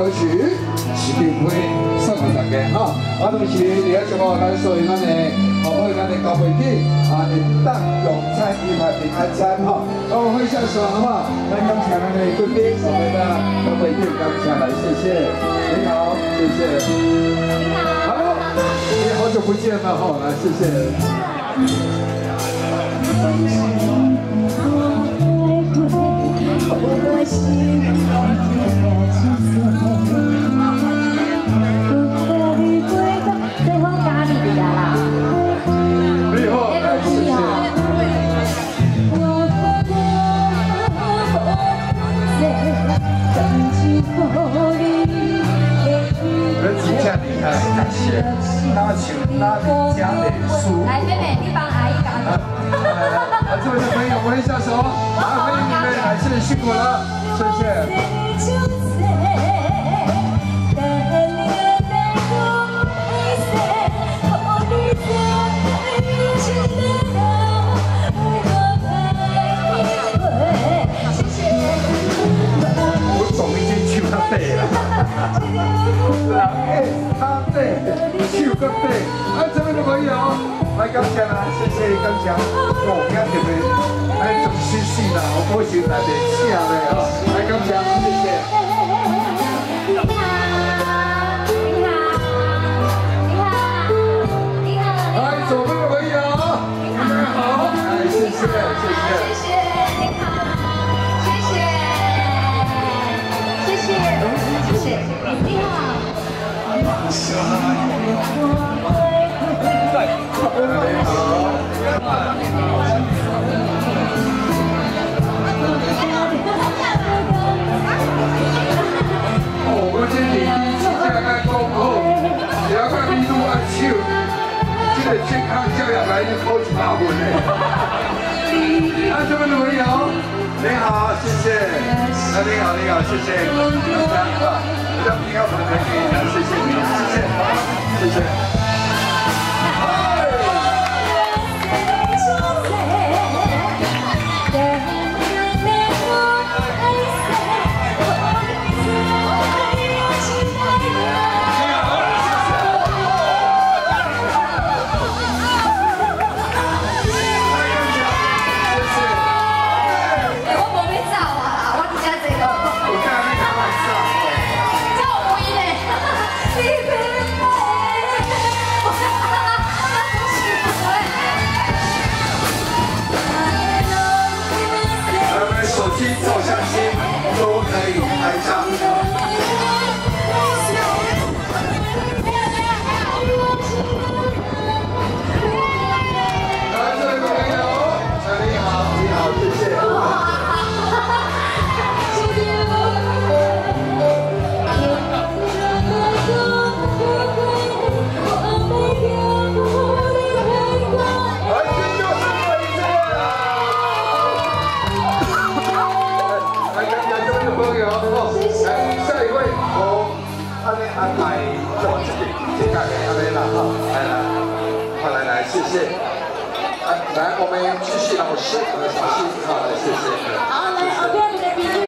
歌曲，是给会送给大家哈。啊，同时也要祝福咱所有咱的好朋友、咱的高媒体啊，能当用餐愉快、平安餐哈。我会下手的话，那刚才那位贵宾，我们的高媒体刚才来，谢谢，你好，谢谢，你好，你好久不见了哈，来谢谢。 来，妹妹，你帮阿姨讲。 这位朋友，我一下手，欢迎你们，来，谢谢辛苦了，谢谢。我总已经唱到底了，他对，唱到底，这边的朋友。 来感谢啦，谢谢感谢，哦，今特别，哎，做新鲜啦，我高兴来点声嘞哦，来感谢，谢谢。 你好，你好，你好，你好。 哎，左边的朋友，你们好，哎，谢谢，谢谢。 谢谢，你好，谢谢，谢谢，谢谢，你好。 我这里只要讲好，只要讲你愈按手，这个健康教养来考100分嘞。这边的朋友，你好，谢谢。你好，你好，谢谢。大家比较平安的可以，谢谢你，谢谢，谢谢。 照相机都可以拍照。来，这位朋友，你好，你好，谢谢。安排做这个这个安排啦哈，来，谢谢。来，我们继续老师，好，谢谢。 好，来，OK。